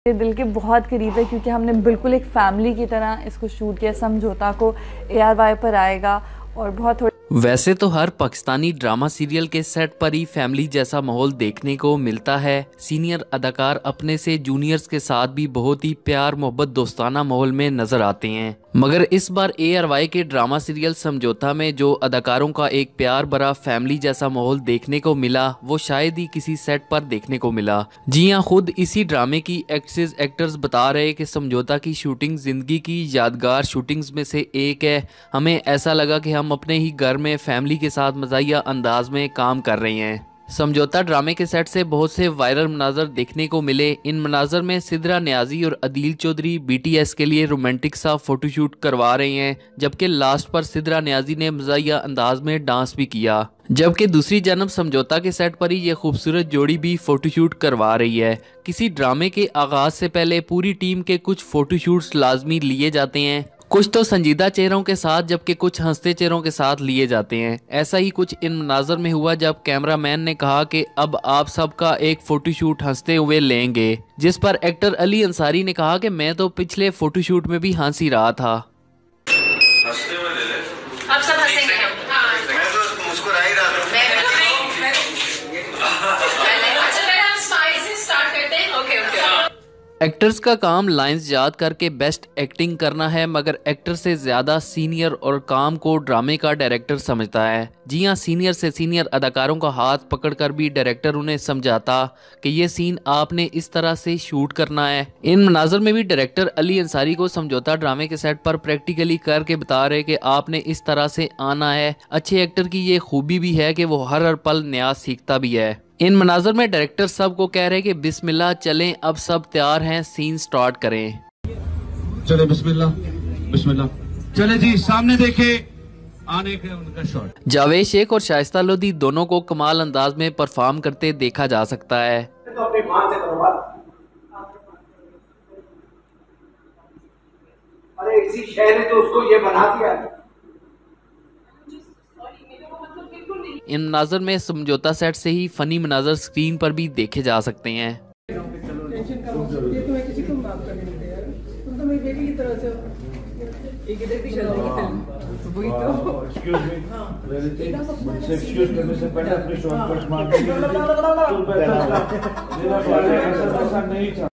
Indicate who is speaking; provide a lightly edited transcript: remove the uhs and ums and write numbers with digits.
Speaker 1: मेरे दिल के बहुत करीब है क्योंकि हमने बिल्कुल एक फैमिली की तरह इसको शूट किया। समझौता को ARY पर आएगा और बहुत
Speaker 2: वैसे तो हर पाकिस्तानी ड्रामा सीरियल के सेट पर ही फैमिली जैसा माहौल देखने को मिलता है। सीनियर अदाकार अपने से जूनियर्स के साथ भी बहुत ही प्यार मोहब्बत दोस्ताना माहौल में नजर आते हैं, मगर इस बार ARY के ड्रामा सीरियल समझौता में जो अदाकारों का एक प्यार भरा फैमिली जैसा माहौल देखने को मिला वो शायद ही किसी सेट पर देखने को मिला। जी हाँ, खुद इसी ड्रामे की एक्टर्स बता रहे कि समझौता की शूटिंग जिंदगी की यादगार शूटिंग्स में से एक है। हमें ऐसा लगा कि हम अपने ही घर में फैमिली के साथ मज़ाहिया अंदाज में काम कर रहे हैं। समझौता ड्रामे के सेट से बहुत से वायरल मनाजर देखने को मिले। इन मनाजर में सिद्रा नियाजी और अदील चौधरी BTS के लिए रोमांटिक सा फोटोशूट करवा रहे हैं, जबकि लास्ट पर सिद्रा नियाजी ने मज़ाहिया अंदाज में डांस भी किया। जबकि दूसरी जानब समझौता के सेट पर ही ये खूबसूरत जोड़ी भी फोटोशूट करवा रही है। किसी ड्रामे के आगाज से पहले पूरी टीम के कुछ फोटोशूट्स लाजमी लिए जाते हैं, कुछ तो संजीदा चेहरों के साथ जबकि कुछ हंसते चेहरों के साथ लिए जाते हैं। ऐसा ही कुछ इन मनाजर में हुआ जब कैमरामैन ने कहा कि अब आप सबका एक फोटोशूट हंसते हुए लेंगे, जिस पर एक्टर अली अंसारी ने कहा कि मैं तो पिछले फोटोशूट में भी हंस ही रहा था।
Speaker 3: हंसते हुए ले ले।
Speaker 4: अब सब हंसेंगे।
Speaker 3: मैं तो मुस्कुरा ही रहा था।
Speaker 4: अच्छा पहले हम स्माइल से स्टार्ट करते हैं। ओके।
Speaker 2: एक्टर्स का काम लाइंस याद करके बेस्ट एक्टिंग करना है, मगर एक्टर से ज्यादा सीनियर और काम को ड्रामे का डायरेक्टर समझता है। जी हाँ, सीनियर से सीनियर अदाकारों का हाथ पकड़कर भी डायरेक्टर उन्हें समझाता कि ये सीन आपने इस तरह से शूट करना है। इन मनाजर में भी डायरेक्टर अली अंसारी को समझौता ड्रामे के सेट पर प्रैक्टिकली करके बता रहे कि आपने इस तरह से आना है। अच्छे एक्टर की ये खूबी भी है कि वो हर पल नया सीखता भी है। इन मनाजर में डायरेक्टर सबको कह रहे कि बिस्मिल्लाह चलें, अब सब तैयार हैं, सीन स्टार्ट करें।
Speaker 5: चले बिस्मिल्लाह बिस्मिल्लाह। चले जी, सामने देखे आने के उनका शॉट।
Speaker 2: जावेद शेख और शाइस्ता लोधी दोनों को कमाल अंदाज में परफॉर्म करते देखा जा सकता है।
Speaker 6: तो अपनी मां से करो बात। अरे किसी शहर ने तो उसको ये बना दिया।
Speaker 2: इन मनाजर में समझौता सेट से ही फनी मनाजर स्क्रीन पर भी देखे जा सकते हैं।
Speaker 7: टेंशन का ये तो मैं किसी को माफ कर नहीं देता यार। तुम तो मेरी बेटी की तरह से हो। एक इधर भी चलती है फिल्म, वही तो।
Speaker 5: एक्सक्यूज मी, मुझसे एक्सक्यूज करने से पहले अपने शॉट पर मार दीजिए।